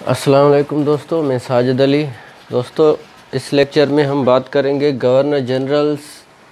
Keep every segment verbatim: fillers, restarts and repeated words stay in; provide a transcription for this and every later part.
अस्सलाम वालेकुम दोस्तों, मैं साजिद अली। दोस्तों, इस लेक्चर में हम बात करेंगे governor generals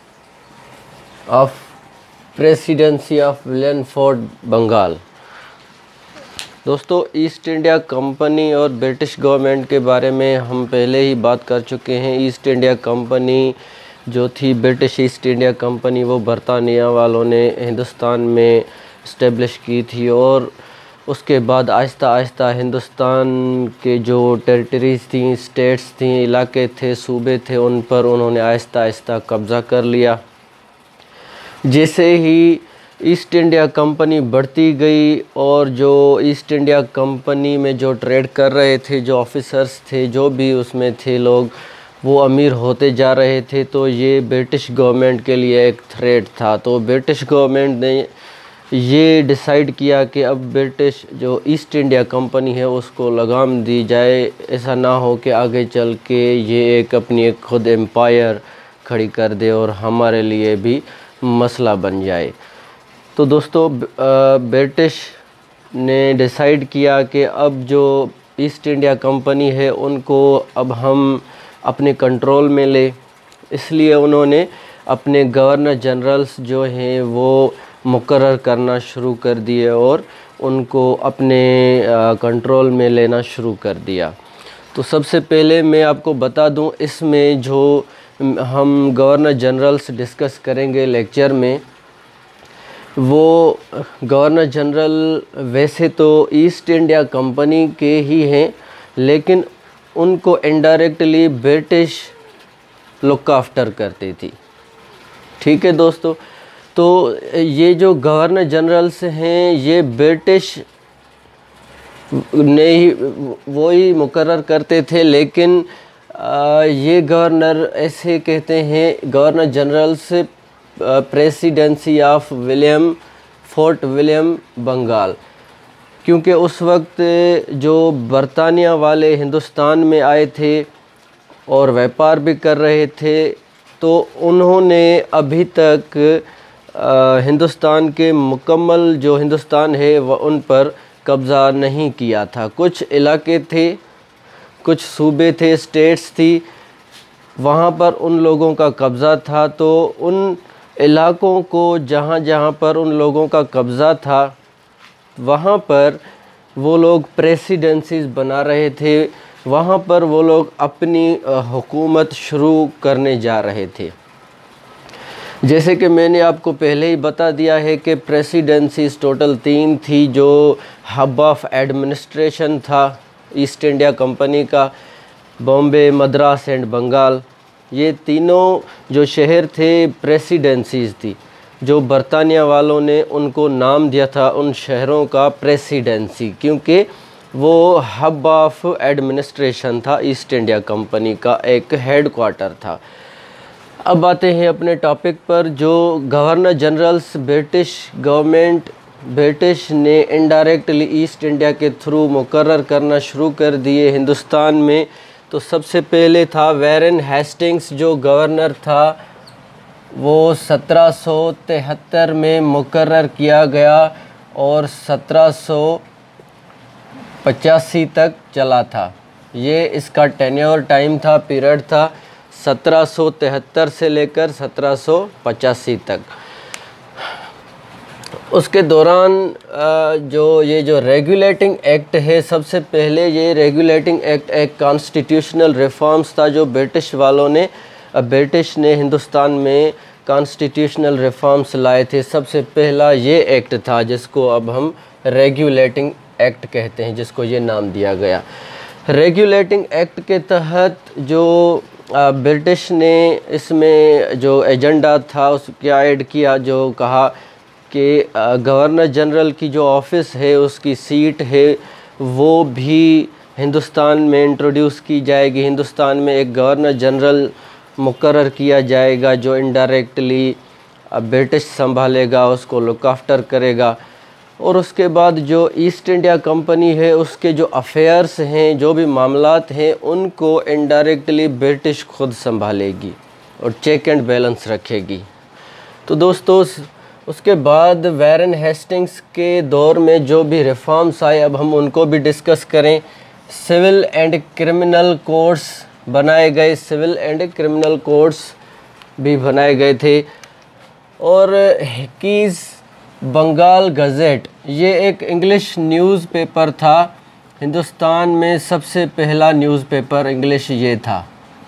of presidency of William Fort Bengal. दोस्तों, ईस्ट इंडिया कंपनी और ब्रिटिश गवर्नमेंट के बारे में हम पहले ही बात कर चुके हैं। ईस्ट इंडिया कंपनी जो थी, ब्रिटिश ईस्ट इंडिया कंपनी, वो बरतानिया वालों ने हिंदुस्तान में इस्टेब्लिश की थी और उसके बाद आहिस्ता आहिस्ता हिंदुस्तान के जो टेरिटरीज़ थी, स्टेट्स थी, इलाके थे, सूबे थे, उन पर उन्होंने आहिस्ता आहिस्ता कब्ज़ा कर लिया। जैसे ही ईस्ट इंडिया कंपनी बढ़ती गई और जो ईस्ट इंडिया कंपनी में जो ट्रेड कर रहे थे, जो ऑफिसर्स थे, जो भी उसमें थे लोग, वो अमीर होते जा रहे थे, तो ये ब्रिटिश गवर्नमेंट के लिए एक थ्रेट था। तो ब्रिटिश गवर्नमेंट ने ये डिसाइड किया कि अब ब्रिटिश जो ईस्ट इंडिया कंपनी है उसको लगाम दी जाए। ऐसा ना हो कि आगे चल के ये एक अपनी एक खुद एम्पायर खड़ी कर दे और हमारे लिए भी मसला बन जाए। तो दोस्तों, ब्रिटिश ने डिसाइड किया कि अब जो ईस्ट इंडिया कंपनी है उनको अब हम अपने कंट्रोल में ले। इसलिए उन्होंने अपने गवर्नर जनरल्स जो हैं वो मुकर्रर करना शुरू कर दिए और उनको अपने कंट्रोल में लेना शुरू कर दिया। तो सबसे पहले मैं आपको बता दूं, इसमें जो हम गवर्नर जनरल्स डिस्कस करेंगे लेक्चर में, वो गवर्नर जनरल वैसे तो ईस्ट इंडिया कंपनी के ही हैं, लेकिन उनको इनडायरेक्टली ब्रिटिश लुक आफ्टर करती थी। ठीक है दोस्तों, तो ये जो गवर्नर जनरल्स हैं ये ब्रिटिश ने ही वो ही मुकर्रर करते थे, लेकिन आ, ये गवर्नर ऐसे कहते हैं, governor generals presidency of William Fort William Bengal, क्योंकि उस वक्त जो बरतानिया वाले हिंदुस्तान में आए थे और व्यापार भी कर रहे थे, तो उन्होंने अभी तक आ, हिंदुस्तान के मुकम्मल जो हिंदुस्तान है वह उन पर कब्ज़ा नहीं किया था। कुछ इलाके थे, कुछ सूबे थे, स्टेट्स थी, वहाँ पर उन लोगों का कब्ज़ा था। तो उन इलाकों को जहाँ जहाँ पर उन लोगों का कब्ज़ा था, वहाँ पर वो लोग प्रेसिडेंसीज़ बना रहे थे, वहाँ पर वो लोग अपनी हुकूमत शुरू करने जा रहे थे। जैसे कि मैंने आपको पहले ही बता दिया है कि प्रेसिडेंसीज़ टोटल तीन थी। जो हब ऑफ एडमिनिस्ट्रेशन था ईस्ट इंडिया कंपनी का, बॉम्बे, मद्रास एंड बंगाल, ये तीनों जो शहर थे प्रेसिडेंसीज़ थी। जो बरतानिया वालों ने उनको नाम दिया था उन शहरों का प्रेसिडेंसी, क्योंकि वो हब ऑफ एडमिनिस्ट्रेशन था, ईस्ट इंडिया कंपनी का एक हेड क्वार्टर था। अब आते हैं अपने टॉपिक पर। जो governor generals British government, British ने इनडायरेक्टली ईस्ट इंडिया के थ्रू मुकर्रर करना शुरू कर दिए हिंदुस्तान में। तो सबसे पहले था वैरन हेस्टिंग्स, जो गवर्नर था वो सत्रह सौ तिहत्तर में मुकर्रर किया गया और सत्रह सौ पचासी तक चला था। ये इसका टेन्योर टाइम था, पीरियड था, सत्रह सौ तिहत्तर से लेकर सत्रह सौ पचासी तक। उसके दौरान जो ये जो रेगुलेटिंग एक्ट है, सबसे पहले ये रेगुलेटिंग एक्ट एक कॉन्स्टिट्यूशनल रिफॉर्म्स था जो ब्रिटिश वालों ने, ब्रिटिश ने हिंदुस्तान में कॉन्स्टिट्यूशनल रिफॉर्म्स लाए थे। सबसे पहला ये एक्ट था जिसको अब हम रेगुलेटिंग एक्ट कहते हैं, जिसको ये नाम दिया गया। रेगुलेटिंग एक्ट के तहत जो ब्रिटिश ने इसमें जो एजेंडा था उसको ऐड किया, जो कहा कि गवर्नर जनरल की जो ऑफ़िस है, उसकी सीट है, वो भी हिंदुस्तान में इंट्रोड्यूस की जाएगी। हिंदुस्तान में एक गवर्नर जनरल मुकर्रर किया जाएगा जो इनडायरेक्टली ब्रिटिश संभालेगा, उसको लुक आफ्टर करेगा। और उसके बाद जो ईस्ट इंडिया कंपनी है उसके जो अफेयर्स हैं, जो भी मामलात हैं, उनको इनडायरेक्टली ब्रिटिश खुद संभालेगी और चेक एंड बैलेंस रखेगी। तो दोस्तों, उसके बाद वैरन हेस्टिंग्स के दौर में जो भी रिफॉर्म्स आए, अब हम उनको भी डिस्कस करें। सिविल एंड क्रिमिनल कोड्स बनाए गए, सिविल एंड क्रिमिनल कोड्स भी बनाए गए थे। और हिकीज़ बंगाल गज़ेट, ये एक इंग्लिश न्यूज़पेपर था, हिंदुस्तान में सबसे पहला न्यूज़पेपर इंग्लिश ये था।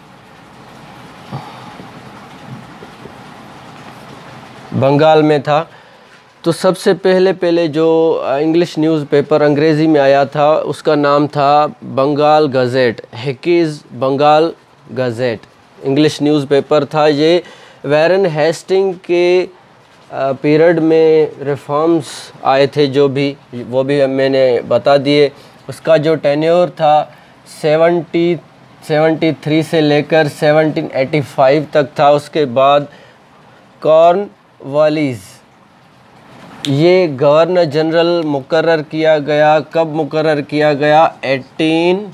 बंगाल में था। तो सबसे पहले पहले जो इंग्लिश न्यूज़पेपर अंग्रेज़ी में आया था उसका नाम था Bengal Gazette, Hicky's Bengal Gazette English newspaper था। ये वैरन हेस्टिंग के पीरियड में रिफॉर्म्स आए थे, जो भी वो भी मैंने बता दिए। उसका जो टेन्योर था सेवेंटी सेवेंटी थ्री से लेकर सेवनटीन एटी फाइव तक था। उसके बाद कॉर्नवालिस, ये गवर्नर जनरल मुकर्रर किया गया। कब मुकर्रर किया गया? एटीन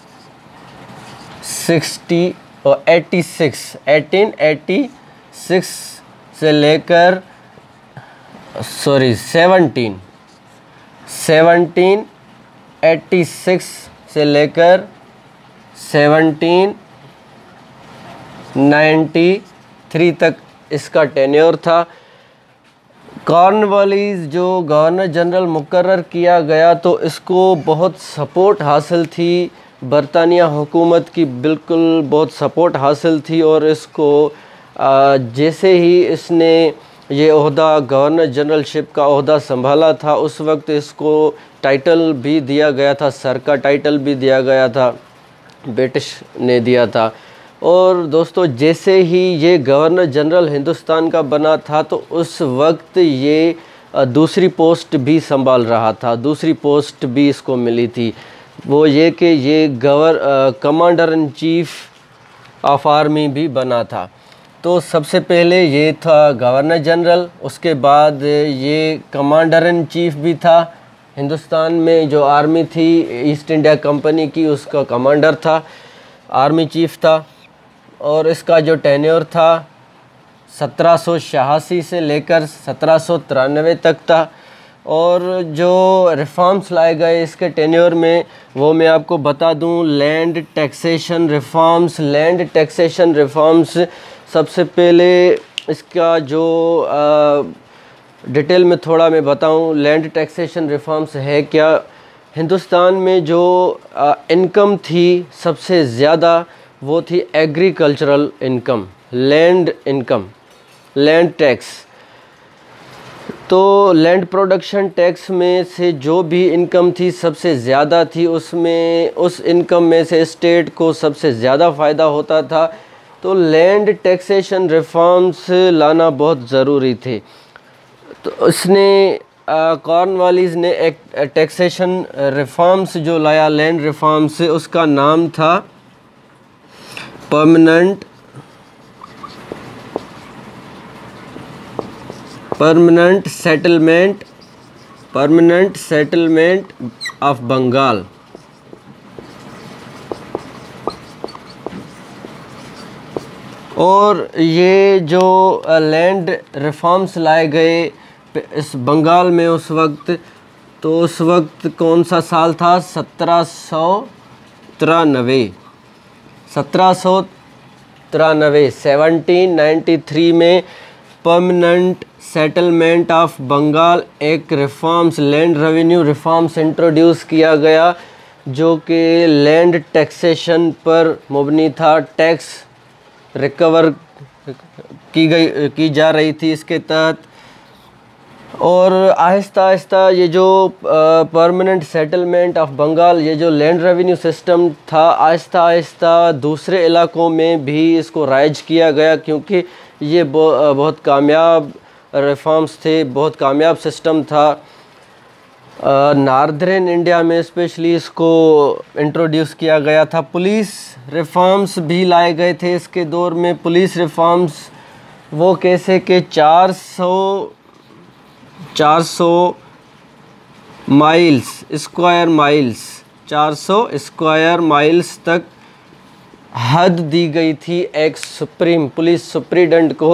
सिक्सटी और eighty six eighteen eighty six से लेकर sorry seventeen seventeen eighty six से लेकर सेवनटीन नाइन्टी थ्री तक इसका टेन्योर था। कॉर्नवालिस जो गवर्नर जनरल मुकर्रर किया गया तो इसको बहुत सपोर्ट हासिल थी, बरतानिया हुकूमत की बिल्कुल बहुत सपोर्ट हासिल थी। और इसको जैसे ही इसने ये ओहदा गवर्नर जनरलशिप का ओहदा संभाला था उस वक्त इसको टाइटल भी दिया गया था, सर का टाइटल भी दिया गया था, ब्रिटिश ने दिया था। और दोस्तों जैसे ही ये गवर्नर जनरल हिंदुस्तान का बना था तो उस वक्त ये दूसरी पोस्ट भी संभाल रहा था, दूसरी पोस्ट भी इसको मिली थी। वो ये कि ये गवर commander in chief of army भी बना था। तो सबसे पहले ये था गवर्नर जनरल, उसके बाद ये कमांडर इन चीफ भी था। हिंदुस्तान में जो आर्मी थी ईस्ट इंडिया कंपनी की, उसका कमांडर था, आर्मी चीफ था। और इसका जो टेन्योर था सत्रह सौ छियासी से लेकर सत्रह सौ तिरानवे तक था। और जो रिफॉर्म्स लाए गए इसके टेन्योर में वो मैं आपको बता दूं। Land taxation reforms, land taxation reforms सबसे पहले इसका जो आ, डिटेल में थोड़ा मैं बताऊं, लैंड टैक्सेशन रिफॉर्म्स है क्या। हिंदुस्तान में जो आ, इनकम थी सबसे ज़्यादा वो थी agricultural income, land income, land tax. तो लैंड प्रोडक्शन टैक्स में से जो भी इनकम थी सबसे ज़्यादा थी, उसमें उस इनकम में से स्टेट को सबसे ज़्यादा फ़ायदा होता था। तो लैंड टैक्सेशन रिफॉर्म्स लाना बहुत ज़रूरी थे। तो उसने कॉर्नवालिस ने एक टैक्सेशन रिफॉर्म्स जो लाया, लैंड रिफॉर्म्स, उसका नाम था permanent permanent settlement permanent settlement of Bengal. और ये जो लैंड रिफॉर्म्स लाए गए इस बंगाल में उस वक्त, तो उस वक्त कौन सा साल था? सत्रह सौ तिरानवे सत्रह सौ तिरानवे सेवनटीन नाइन्टी थ्री में परमानेंट सेटलमेंट ऑफ बंगाल एक reforms, land revenue reforms introduce किया गया, जो कि लैंड टैक्सेशन पर मुबनी था। टैक्स रिकवर की गई की जा रही थी इसके तहत। और आहिस्ता आहिस्ता ये जो परमानेंट सेटलमेंट ऑफ बंगाल, ये जो लैंड रेवेन्यू सिस्टम था, आहिस्ता आहिस्ता दूसरे इलाकों में भी इसको राइज किया गया, क्योंकि ये बहुत कामयाब रिफॉर्म्स थे, बहुत कामयाब सिस्टम था। नॉर्दर्न इंडिया में स्पेशली इसको इंट्रोड्यूस किया गया था। पुलिस रिफॉर्म्स भी लाए गए थे इसके दौर में। पुलिस रिफॉर्म्स वो कैसे कि चार सौ चार सौ माइल्स स्क्वायर माइल्स चार सौ स्क्वायर माइल्स तक हद दी गई थी एक सुप्रीम पुलिस सुप्रीडेंट को,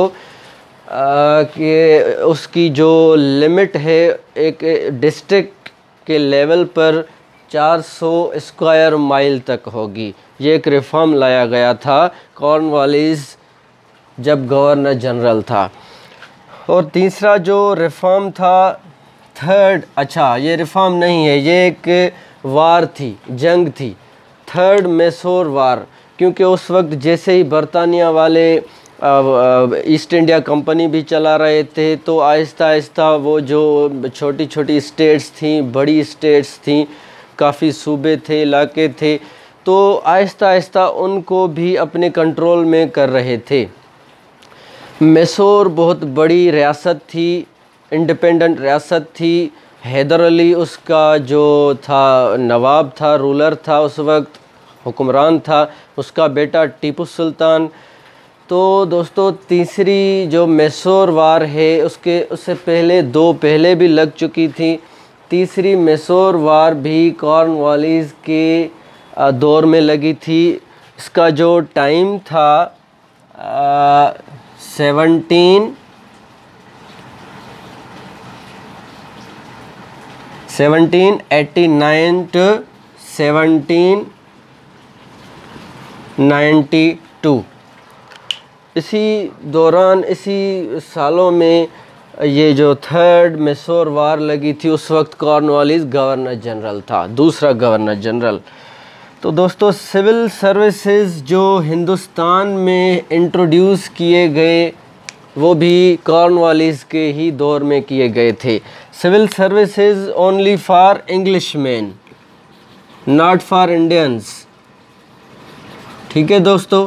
कि उसकी जो लिमिट है एक डिस्ट्रिक्ट के लेवल पर चार सौ स्क्वायर माइल तक होगी। ये एक रिफॉर्म लाया गया था कॉर्नवालिस जब गवर्नर जनरल था। और तीसरा जो रिफॉर्म था थर्ड, अच्छा ये रिफॉर्म नहीं है, ये एक वार थी, जंग थी, थर्ड मैसूर वार। क्योंकि उस वक्त जैसे ही बरतानिया वाले ईस्ट इंडिया कंपनी भी चला रहे थे, तो आहिस्ता आहिस्ता वो जो छोटी छोटी स्टेट्स थी, बड़ी स्टेट्स थी, काफ़ी सूबे थे, इलाके थे, तो आहिस्ता आहिस्ता उनको भी अपने कंट्रोल में कर रहे थे। मैसूर बहुत बड़ी रियासत थी, इंडिपेंडेंट रियासत थी। हैदर अली उसका जो था नवाब था, रूलर था, उस वक्त हुक्मरान था, उसका बेटा टीपू सुल्तान। तो दोस्तों तीसरी जो मैसूर वार है उसके उससे पहले दो पहले भी लग चुकी थी। तीसरी मैसूर वार भी कॉर्नवालिस के दौर में लगी थी। इसका जो टाइम था seventeen seventeen eighty nine to seventeen ninety two. इसी दौरान, इसी सालों में ये जो थर्ड मैसूर वार लगी थी, उस वक्त कॉर्नवालिस गवर्नर जनरल था, दूसरा गवर्नर जनरल। तो दोस्तों सिविल सर्विसेज जो हिंदुस्तान में इंट्रोड्यूस किए गए वो भी कॉर्नवालिस के ही दौर में किए गए थे। Civil services only for English man, not for Indians. ठीक है दोस्तों,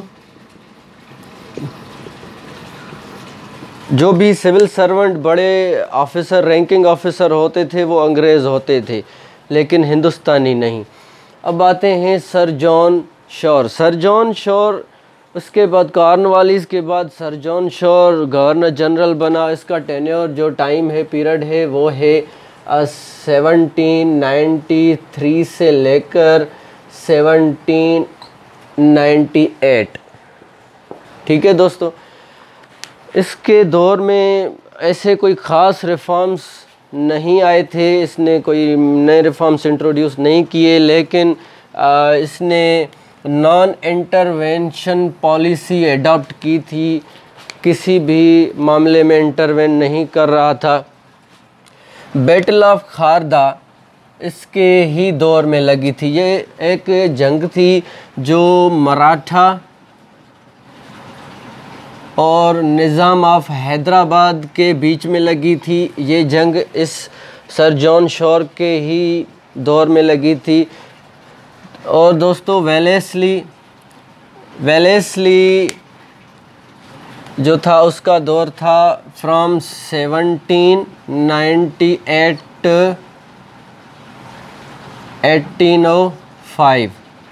जो भी सिविल सर्वेंट बड़े ऑफिसर, रैंकिंग ऑफिसर होते थे वो अंग्रेज़ होते थे, लेकिन हिंदुस्तानी नहीं। अब आते हैं sir John Shore. Sir John Shore उसके बाद कॉर्नवालिस के बाद sir John Shore governor general बना। इसका टेन्योर जो टाइम है, पीरियड है, वो है सेवनटीन नाइन्टी थ्री से लेकर सेवनटीन नाइन्टी एट। ठीक है दोस्तों, इसके दौर में ऐसे कोई ख़ास रिफॉर्म्स नहीं आए थे, इसने कोई नए रिफॉर्म्स इंट्रोड्यूस नहीं किए, लेकिन आ, इसने नॉन इंटरवेंशन पॉलिसी एडॉप्ट की थी, किसी भी मामले में इंटरवेन नहीं कर रहा था। बैटल ऑफ खारदा इसके ही दौर में लगी थी। ये एक जंग थी जो मराठा और निज़ाम ऑफ हैदराबाद के बीच में लगी थी। ये जंग इस सर जॉन शोर के ही दौर में लगी थी। और दोस्तों वेलेस्ली वेलेस्ली जो था उसका दौर था from seventeen ninety eight eighteen o five.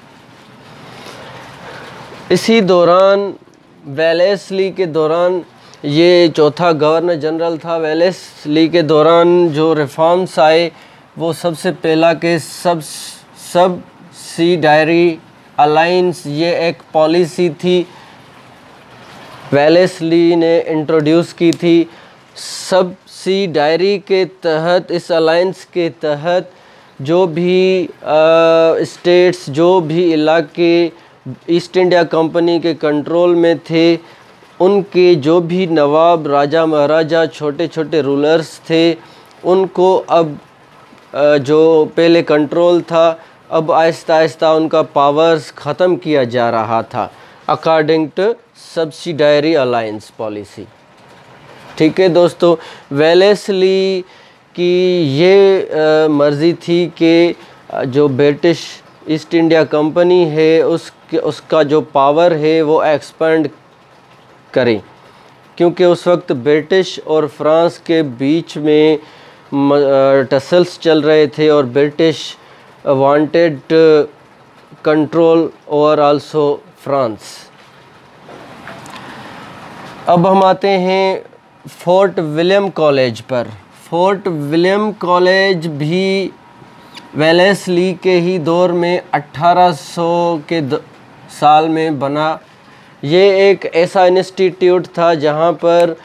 इसी दौरान वेलेस्ली के दौरान, ये चौथा गवर्नर जनरल था, वेलेस्ली के दौरान जो रिफॉर्म्स आए वो सबसे पहला के सब सब सीडायरी अलाइंस, ये एक पॉलिसी थी वेलेस्ली ने इंट्रोड्यूस की थी। सब सीडायरी के तहत, इस अलाइंस के तहत जो भी आ, स्टेट्स, जो भी इलाके ईस्ट इंडिया कंपनी के कंट्रोल में थे, उनके जो भी नवाब, राजा, महाराजा, छोटे छोटे रूलर्स थे, उनको अब जो पहले कंट्रोल था, अब आहिस्ता आहिस्ता उनका पावर्स ख़त्म किया जा रहा था according to subsidiary alliance policy. ठीक है दोस्तों, वेलेस्ली की ये मर्ज़ी थी कि जो ब्रिटिश ईस्ट इंडिया कंपनी है उसके उसका जो पावर है वो एक्सपेंड करें, क्योंकि उस वक्त ब्रिटिश और फ्रांस के बीच में टसल्स चल रहे थे और British wanted control over also France. अब हम आते हैं फोर्ट विलियम कॉलेज पर। फोर्ट विलियम कॉलेज भी वेलेस्ली के ही दौर में अठारह सौ के साल में बना। ये एक ऐसा इंस्टीट्यूट था जहाँ पर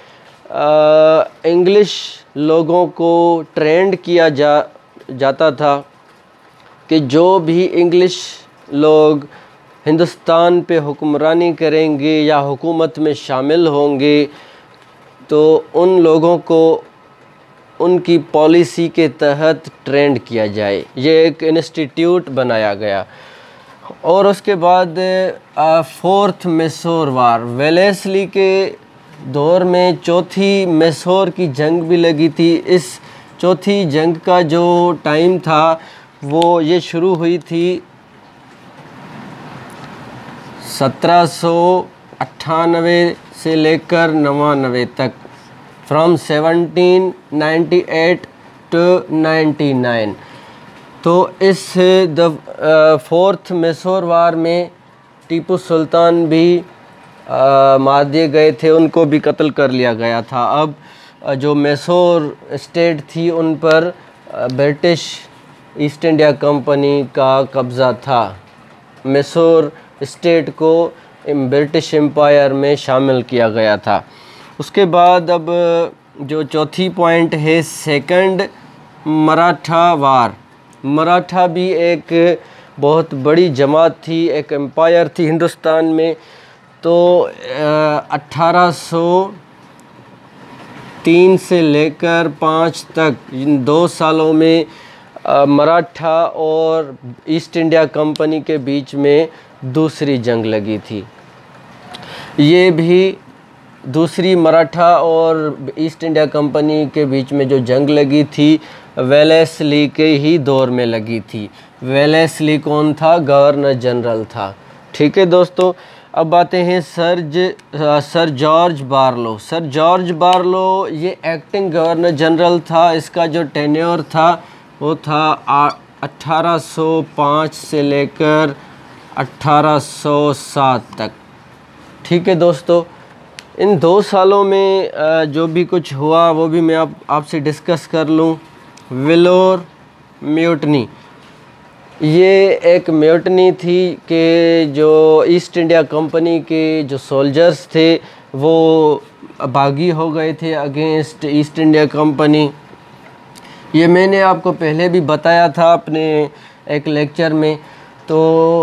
इंग्लिश लोगों को ट्रेंड किया जा जाता था कि जो भी इंग्लिश लोग हिंदुस्तान पे हुक्मरानी करेंगे या हुकूमत में शामिल होंगे तो उन लोगों को उनकी पॉलिसी के तहत ट्रेंड किया जाए। ये एक इंस्टीट्यूट बनाया गया। और उसके बाद फोर्थ मैसूर वार, वेलेस्ली के दौर में चौथी मैसूर की जंग भी लगी थी। इस चौथी जंग का जो टाइम था वो ये शुरू हुई थी सत्रह सौ अट्ठानवे से लेकर नवानवे तक, from seventeen ninety eight to ninety nine. तो इस द फोर्थ मैसूर वार में टीपू सुल्तान भी आ, मार दिए गए थे, उनको भी कत्ल कर लिया गया था। अब जो मैसूर स्टेट थी उन पर ब्रिटिश ईस्ट इंडिया कंपनी का कब्ज़ा था। मैसूर स्टेट को ब्रिटिश एम्पायर में शामिल किया गया था। उसके बाद अब जो चौथी पॉइंट है, सेकंड मराठा वार। मराठा भी एक बहुत बड़ी जमात थी, एक एम्पायर थी हिंदुस्तान में। तो अट्ठारह सौ तीन से लेकर पाँच तक, इन दो सालों में आ, मराठा और ईस्ट इंडिया कंपनी के बीच में दूसरी जंग लगी थी। ये भी दूसरी मराठा और ईस्ट इंडिया कंपनी के बीच में जो जंग लगी थी वेलेस्ली के ही दौर में लगी थी। वेलेस्ली कौन था? गवर्नर जनरल था। ठीक है दोस्तों, अब आते हैं सर ज, sir George Barlow. Sir George Barlow ये एक्टिंग गवर्नर जनरल था। इसका जो टेन्योर था वो था अट्ठारह सौ पाँच से लेकर अट्ठारह सौ सात तक। ठीक है दोस्तों, इन दो सालों में जो भी कुछ हुआ वो भी मैं आप आपसे डिस्कस कर लूँ। वेलोर म्यूटनी, ये एक म्यूटनी थी कि जो ईस्ट इंडिया कंपनी के जो सोल्जर्स थे वो बागी हो गए थे अगेंस्ट ईस्ट इंडिया कंपनी। ये मैंने आपको पहले भी बताया था अपने एक लेक्चर में। तो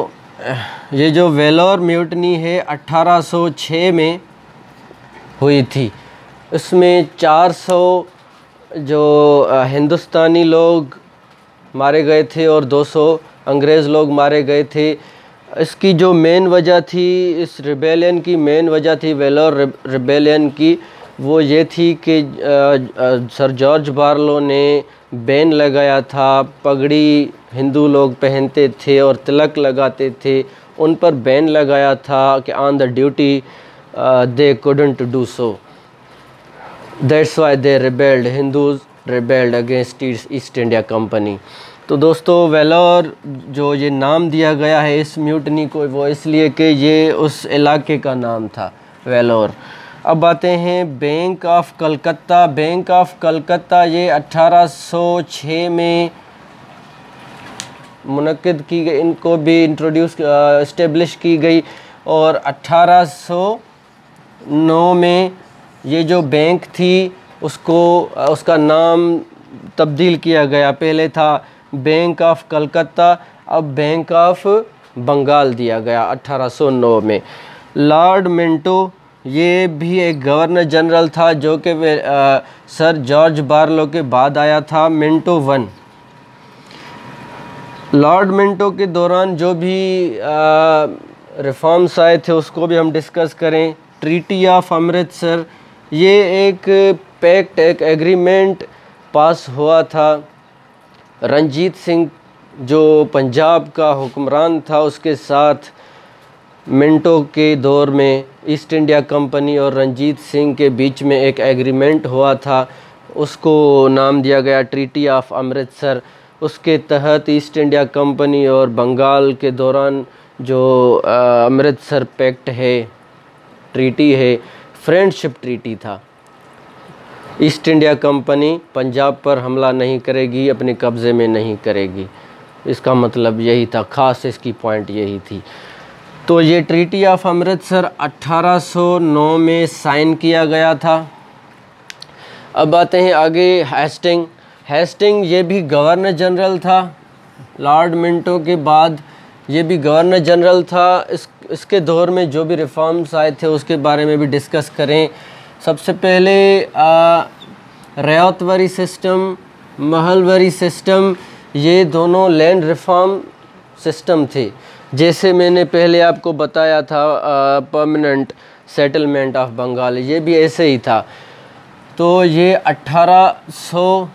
ये जो वेलोर म्यूटनी है अट्ठारह सौ छह में हुई थी। इसमें चार सौ जो हिंदुस्तानी लोग मारे गए थे और दो सौ अंग्रेज़ लोग मारे गए थे। इसकी जो मेन वजह थी, इस रिबेलियन की मेन वजह थी वेलोर रिबेलियन की, वो ये थी कि सर जॉर्ज बारलो ने बैन लगाया था। पगड़ी हिंदू लोग पहनते थे और तिलक लगाते थे, उन पर बैन लगाया था कि on the duty they couldn't do so, that's why they rebelled, Hindus rebelled against East India Company. तो दोस्तों वेलोर जो ये नाम दिया गया है इस म्यूटनी को, वो इसलिए कि ये उस इलाके का नाम था, वेलोर। अब आते हैं bank of Calcutta. Bank of Calcutta ये अट्ठारह सौ छह में मुनक्किद की गई, इनको भी इंट्रोड्यूस इस्टेब्लिश की गई। और अट्ठारह सौ नौ में ये जो बैंक थी उसको उसका नाम तब्दील किया गया। पहले था बैंक ऑफ कलकत्ता, अब बैंक ऑफ बंगाल दिया गया अट्ठारह सौ नौ में। लॉर्ड मिंटो ये भी एक गवर्नर जनरल था जो कि सर जॉर्ज बारलो के बाद आया था, मिंटो वन। लॉर्ड मिंटो के दौरान जो भी रिफॉर्म्स आए थे उसको भी हम डिस्कस करें। ट्रीटी ऑफ अमृतसर, ये एक पैक्ट, एक एग्रीमेंट पास हुआ था। रंजीत सिंह जो पंजाब का हुक्मरान था उसके साथ मिंटो के दौर में ईस्ट इंडिया कंपनी और रंजीत सिंह के बीच में एक एग्रीमेंट हुआ था, उसको नाम दिया गया ट्रीटी ऑफ अमृतसर। उसके तहत ईस्ट इंडिया कंपनी और बंगाल के दौरान जो अमृतसर पैक्ट है, ट्रीटी है, फ्रेंडशिप ट्रीटी था। ईस्ट इंडिया कंपनी पंजाब पर हमला नहीं करेगी, अपने कब्ज़े में नहीं करेगी, इसका मतलब यही था, ख़ास इसकी पॉइंट यही थी। तो ये ट्रीटी ऑफ अमृतसर अट्ठारह सौ नौ में साइन किया गया था। अब आते हैं आगे हेस्टिंग। हेस्टिंग ये भी गवर्नर जनरल था लॉर्ड मिंटो के बाद ये भी गवर्नर जनरल था। इस इसके दौर में जो भी रिफॉर्म्स आए थे उसके बारे में भी डिस्कस करें। सबसे पहले रियायतवारी सिस्टम, महलवारी सिस्टम, ये दोनों लैंड रिफॉर्म सिस्टम थे। जैसे मैंने पहले आपको बताया था परमानेंट सेटलमेंट ऑफ बंगाल, ये भी ऐसे ही था। तो ये अट्ठारह सौ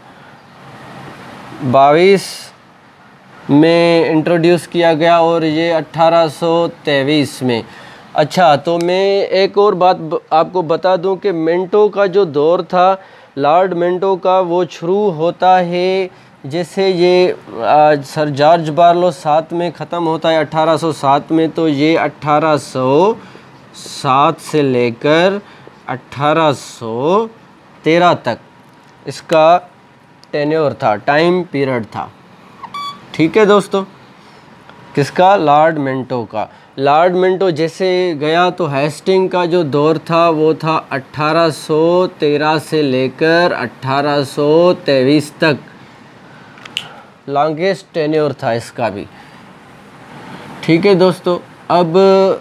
बाईस में इंट्रोड्यूस किया गया और ये अट्ठारह सौ तेईस में। अच्छा, तो मैं एक और बात आपको बता दूं कि मिंटो का जो दौर था, लॉर्ड मिंटो का, वो शुरू होता है जैसे ये आ, सर जॉर्ज बारलो सात में ख़त्म होता है अट्ठारह सौ सात में, तो ये अट्ठारह सौ सात से लेकर अट्ठारह सौ तेरह तक इसका टेन्योर था, टाइम पीरियड था। ठीक है दोस्तों, किसका? लॉर्ड मिंटो का। लॉर्ड मिंटो जैसे गया तो हेस्टिंग का जो दौर था वो था अट्ठारह सौ तेरह से लेकर अट्ठारह सौ तेईस तक, लॉन्गेस्ट टेन्योर था इसका भी। ठीक है दोस्तों, अब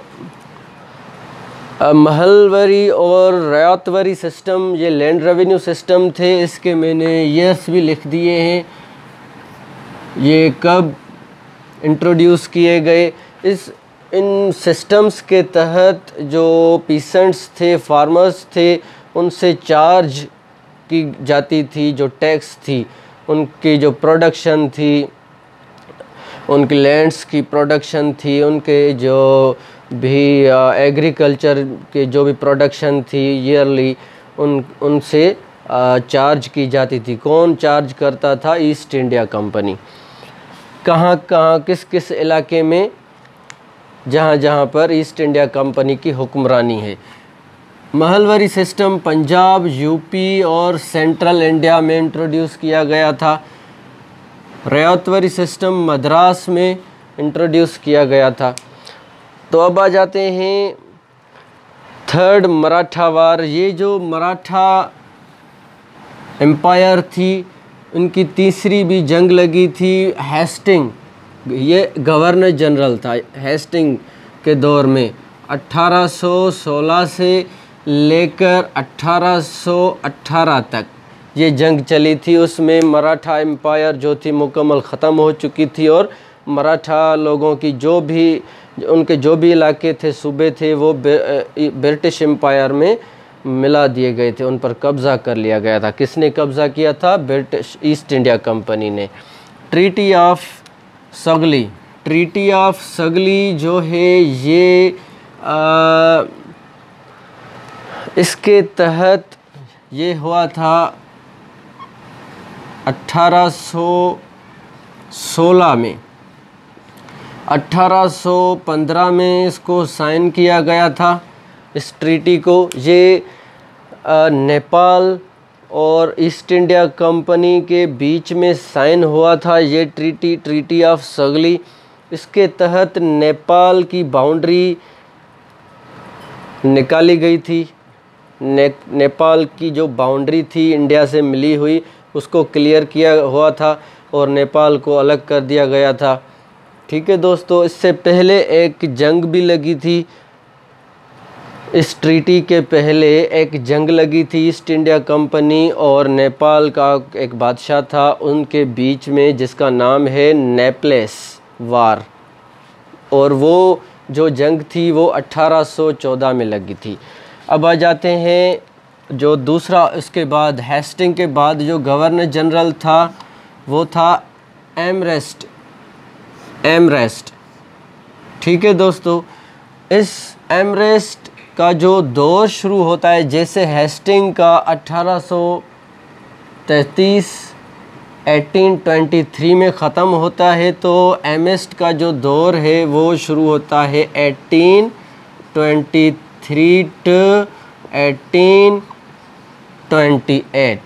महलवारी और रियायतवारी सिस्टम, ये लैंड रेवेन्यू सिस्टम थे, इसके मैंने ईयर्स भी लिख दिए हैं, ये कब इंट्रोड्यूस किए गए। इस इन सिस्टम्स के तहत जो पीसेंट्स थे, फार्मर्स थे, उनसे चार्ज की जाती थी, जो टैक्स थी, उनकी जो प्रोडक्शन थी, उनकी लैंड्स की प्रोडक्शन थी, उनके जो भी एग्रीकल्चर के जो भी प्रोडक्शन थी ईयरली, उन उनसे चार्ज की जाती थी। कौन चार्ज करता था? East India Company. कहाँ कहाँ किस किस इलाके में, जहाँ जहाँ पर ईस्ट इंडिया कंपनी की हुक्मरानी है। महलवारी सिस्टम पंजाब, यूपी और सेंट्रल इंडिया में इंट्रोड्यूस किया गया था। रियायतवारी सिस्टम मद्रास में इंट्रोड्यूस किया गया था। तो अब आ जाते हैं थर्ड मराठा वार। ये जो मराठा एम्पायर थी, उनकी तीसरी भी जंग लगी थी। हेस्टिंग, ये गवर्नर जनरल था हेस्टिंग के दौर में, अट्ठारह सौ सोलह से लेकर अट्ठारह सौ अठारह तक ये जंग चली थी। उसमें मराठा एम्पायर जो थी मुकम्मल ख़त्म हो चुकी थी और मराठा लोगों की जो भी उनके जो भी इलाके थे, सूबे थे, वो ब्रिटिश एम्पायर में मिला दिए गए थे, उन पर कब्ज़ा कर लिया गया था। किसने कब्ज़ा किया था? ब्रिटिश ईस्ट इंडिया कंपनी ने। Treaty of Sagauli, treaty of Sagauli जो है ये आ, इसके तहत ये हुआ था अट्ठारह सौ सोलह में। अट्ठारह सौ पंद्रह में इसको साइन किया गया था, इस ट्रीटी को। ये आ, नेपाल और ईस्ट इंडिया कंपनी के बीच में साइन हुआ था ये ट्रीटी, ट्रीटी ऑफ सगली। इसके तहत नेपाल की बाउंड्री निकाली गई थी। ने, नेपाल की जो बाउंड्री थी इंडिया से मिली हुई, उसको क्लियर किया हुआ था और नेपाल को अलग कर दिया गया था। ठीक है दोस्तों, इससे पहले एक जंग भी लगी थी। इस ट्रीटी के पहले एक जंग लगी थी ईस्ट इंडिया कंपनी और नेपाल का एक बादशाह था उनके बीच में, जिसका नाम है नेपलेस वार। और वो जो जंग थी वो अट्ठारह सौ चौदह में लगी थी। अब आ जाते हैं जो दूसरा, इसके बाद हेस्टिंग के बाद जो गवर्नर जनरल था वो था एमरेस्ट, एमरेस्ट। ठीक है दोस्तों, इस एमरेस्ट का जो दौर शुरू होता है, जैसे हेस्टिंग का अट्ठारह सौ तैंतीस अठारह सौ तेईस में ख़त्म होता है, तो एमरेस्ट का जो दौर है वो शुरू होता है अठारह सौ तेईस टू अठारह सौ अट्ठाईस।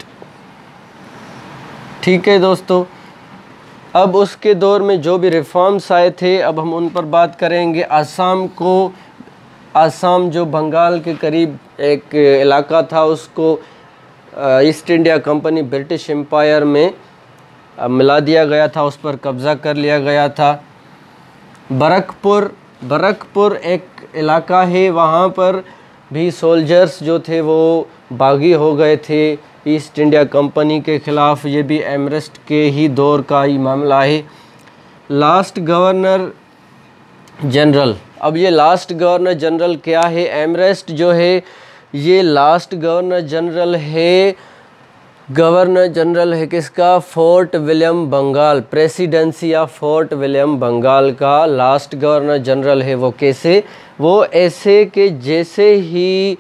ठीक है दोस्तों, अब उसके दौर में जो भी रिफॉर्म्स आए थे, अब हम उन पर बात करेंगे। आसाम को, आसाम जो बंगाल के करीब एक इलाका था, उसको East India Company British empire में मिला दिया गया था, उस पर कब्ज़ा कर लिया गया था। बरकपुर बरकपुर एक इलाका है, वहाँ पर भी सोल्जर्स जो थे वो बागी हो गए थे ईस्ट इंडिया कंपनी के ख़िलाफ़। ये भी एमरेस्ट के ही दौर का ही मामला है। लास्ट गवर्नर जनरल, अब ये लास्ट गवर्नर जनरल क्या है? एमरेस्ट जो है ये लास्ट गवर्नर जनरल है, गवर्नर जनरल है किसका? Fort William Bengal, presidency of Fort William Bengal का लास्ट गवर्नर जनरल है। वो कैसे? वो ऐसे कि जैसे ही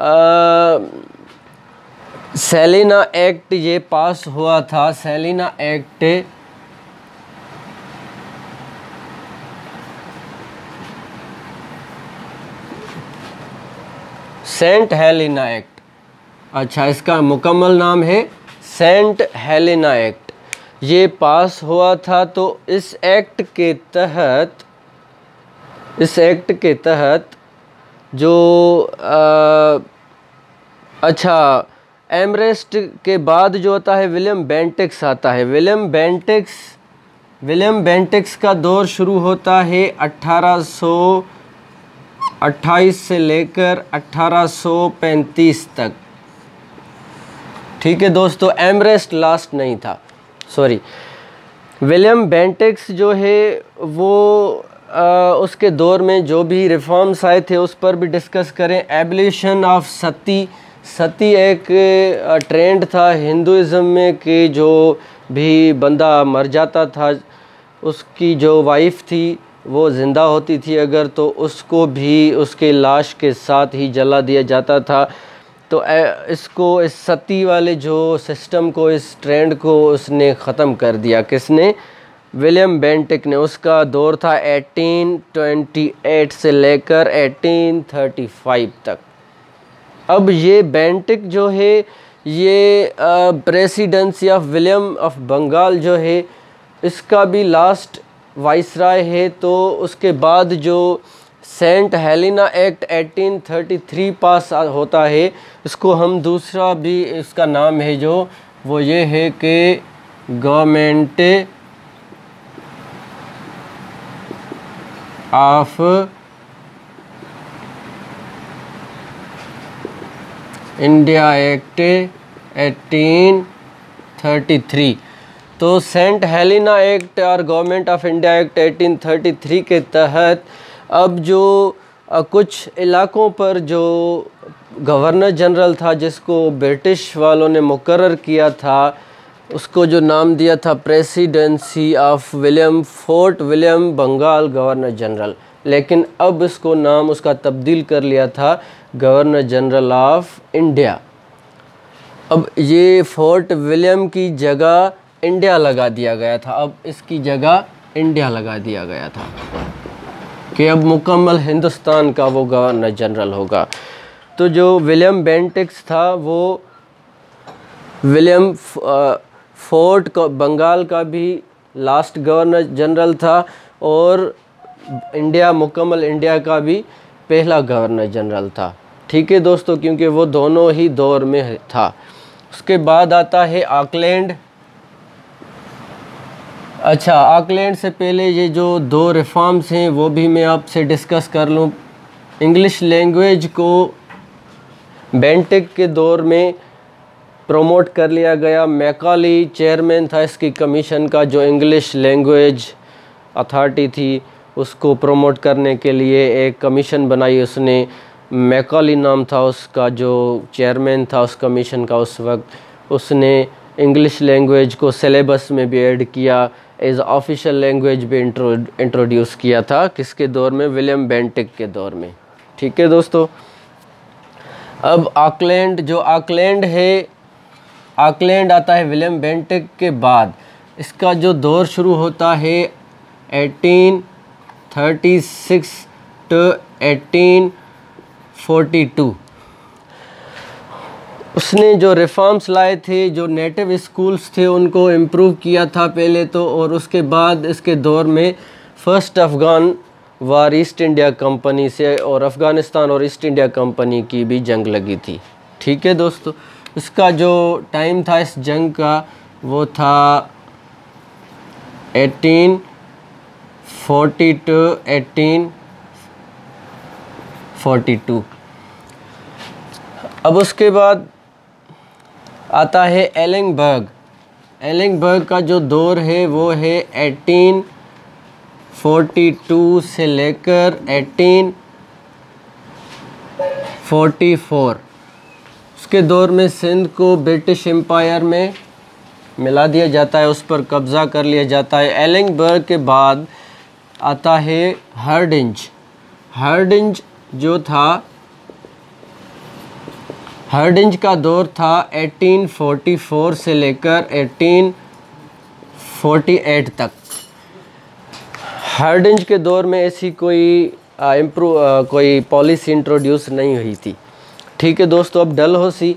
सेलिना एक्ट ये पास हुआ था, Selina act Saint Helena act, अच्छा इसका मुकम्मल नाम है सेंट हेलेना एक्ट, ये पास हुआ था। तो इस एक्ट के तहत इस एक्ट के तहत जो आ, अच्छा एमरेस्ट के बाद जो होता है विलियम बेंटिक्स आता है। विलियम बेंटिक्स विलियम बेंटिक्स का दौर शुरू होता है अट्ठारह सौ अट्ठाईस से लेकर अट्ठारह सौ पैंतीस तक। ठीक है दोस्तों, एमरेस्ट लास्ट नहीं था, सॉरी। विलियम बेंटिक्स जो है वो आ, उसके दौर में जो भी रिफॉर्म्स आए थे उस पर भी डिस्कस करें। एबलिशन ऑफ सती, सती एक ट्रेंड था हिंदुज़म में कि जो भी बंदा मर जाता था उसकी जो वाइफ थी वो ज़िंदा होती थी अगर, तो उसको भी उसके लाश के साथ ही जला दिया जाता था। तो इसको, इस सती वाले जो सिस्टम को, इस ट्रेंड को उसने ख़त्म कर दिया। किसने? विलियम बेंटिक ने। उसका दौर था अठारह सौ अट्ठाईस से लेकर अठारह सौ पैंतीस तक। अब ये बेंटिक जो है ये presidency of William of Bengal जो है इसका भी लास्ट वाइसराय है। तो उसके बाद जो सेंट हेलेना एक्ट अठारह सौ तैंतीस पास होता है, इसको हम दूसरा भी इसका नाम है जो वो ये है कि गवर्नमेंट ऑफ इंडिया एक्ट अठारह सौ तैंतीस। तो सेंट हेलेना एक्ट और गवर्नमेंट ऑफ इंडिया एक्ट अठारह सौ तैंतीस के तहत अब जो कुछ इलाकों पर जो गवर्नर जनरल था जिसको ब्रिटिश वालों ने मुकर्रर किया था, उसको जो नाम दिया था presidency of William Fort William Bengal governor general, लेकिन अब इसको नाम उसका तब्दील कर लिया था गवर्नर जनरल ऑफ इंडिया। अब ये फोर्ट विलियम की जगह इंडिया लगा दिया गया था, अब इसकी जगह इंडिया लगा दिया गया था कि अब मुकम्मल हिंदुस्तान का वो गवर्नर जनरल होगा। तो जो विलियम बेंटिक्स था वो विलियम फोर्ट को बंगाल का भी लास्ट गवर्नर जनरल था और इंडिया, मुकम्मल इंडिया का भी पहला गवर्नर जनरल था। ठीक है दोस्तों, क्योंकि वो दोनों ही दौर में था। उसके बाद आता है ऑकलैंड। अच्छा, ऑकलैंड से पहले ये जो दो रिफॉर्म्स हैं वो भी मैं आपसे डिस्कस कर लूँ। इंग्लिश लैंग्वेज को बेंटिक के दौर में प्रमोट कर लिया गया। मैकॉली चेयरमैन था इसकी कमीशन का, जो इंग्लिश लैंग्वेज अथॉरिटी थी उसको प्रमोट करने के लिए एक कमीशन बनाई उसने। मैकॉली नाम था उसका, जो चेयरमैन था उस कमीशन का उस वक्त। उसने इंग्लिश लैंग्वेज को सिलेबस में भी ऐड किया, एज ऑफिशियल लैंग्वेज भी इंट्रोड्यूस किया था। किसके दौर में? विलियम बेंटिक के दौर में। ठीक है दोस्तों, अब ऑकलैंड, जो ऑकलैंड है, ऑकलैंड आता है विलियम बेंटिक के बाद। इसका जो दौर शुरू होता है अठारह सौ छत्तीस टू अठारह सौ बयालीस। उसने जो रिफॉर्म्स लाए थे, जो नेटिव स्कूल्स थे उनको इम्प्रूव किया था पहले तो, और उसके बाद इसके दौर में first Afghan war East India Company से और अफ़गानिस्तान और ईस्ट इंडिया कंपनी की भी जंग लगी थी। ठीक है दोस्तों, इसका जो टाइम था इस जंग का वो था eighteen forty two eighteen forty two. अब उसके बाद आता है एलिंगबर्ग। एलिंगबर्ग का जो दौर है वो है एटीन फोर्टी टू से लेकर एटीन फोर्टी फोर। उसके दौर में सिंध को ब्रिटिश एम्पायर में मिला दिया जाता है, उस पर कब्ज़ा कर लिया जाता है। एलिंगबर्ग के बाद आता है हार्डिंज। हार्डिंज जो था, हार्डिंज का दौर था एटीन फोर्टी फोर से लेकर एटीन फोर्टी एट तक। हार्डिंज के दौर में ऐसी कोई इम्प्रूव कोई पॉलिसी इंट्रोड्यूस नहीं हुई थी। ठीक है दोस्तों, अब डलहौसी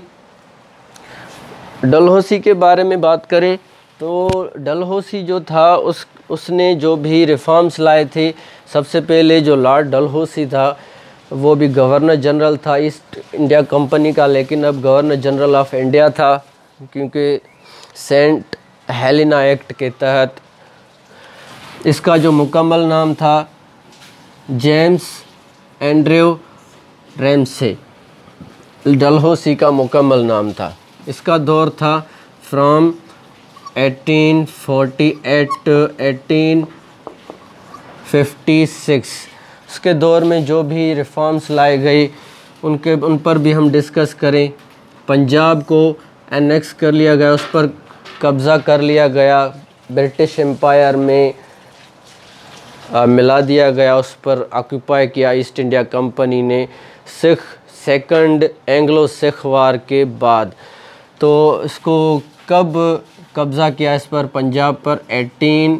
डलहौसी के बारे में बात करें तो डलहौसी जो था उस उसने जो भी रिफॉर्म्स लाए थे, सबसे पहले जो लॉर्ड डलहौसी था वो भी गवर्नर जनरल था ईस्ट इंडिया कंपनी का, लेकिन अब गवर्नर जनरल ऑफ इंडिया था, क्योंकि सेंट हेलेना एक्ट के तहत। इसका जो मुकम्मल नाम था जेम्स एंड्रयू रैमसे, डलहौसी का मुकम्मल नाम था। इसका दौर था from eighteen forty eight to eighteen fifty six. उसके दौर में जो भी रिफॉर्म्स लाए गए उनके उन पर भी हम डिस्कस करें। पंजाब को एनेक्स कर लिया गया, उस पर कब्ज़ा कर लिया गया, ब्रिटिश एम्पायर में आ, मिला दिया गया, उस पर ऑक्यूपाई किया ईस्ट इंडिया कंपनी ने Sikh second Anglo Sikh war के बाद। तो इसको कब कब्ज़ा किया इस पर, पंजाब पर, एटीन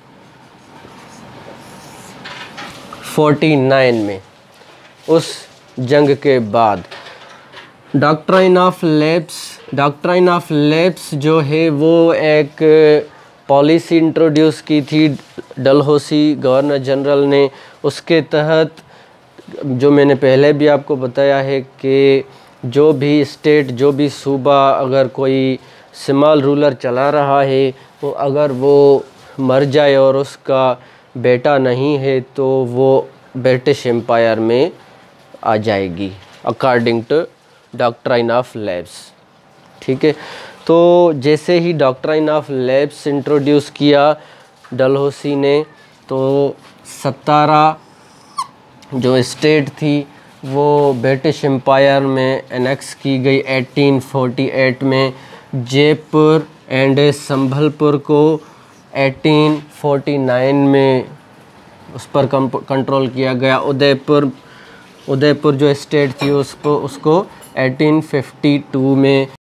फोर्टी नाइन में, उस जंग के बाद। Doctrine of lapse doctrine of lapse जो है वो एक पॉलिसी इंट्रोड्यूस की थी डलहौसी गवर्नर जनरल ने। उसके तहत जो मैंने पहले भी आपको बताया है कि जो भी स्टेट, जो भी सूबा, अगर कोई स्मॉल रूलर चला रहा है, तो अगर वो मर जाए और उसका बेटा नहीं है तो वो ब्रिटिश एम्पायर में आ जाएगी, according to doctrine of lapse. ठीक है, तो जैसे ही डॉक्ट्राइन ऑफ लैप्स इंट्रोड्यूस किया डलहौसी ने, तो सतारह जो स्टेट थी वो ब्रिटिश एम्पायर में एनेक्स की गई। एटीन फोर्टी एट में जयपुर एंड संभलपुर को एटीन फोर्टी नाइन में उस पर कंट्रोल किया गया। उदयपुर उदयपुर जो स्टेट थी उसको उसको एटीन फिफ्टी टू में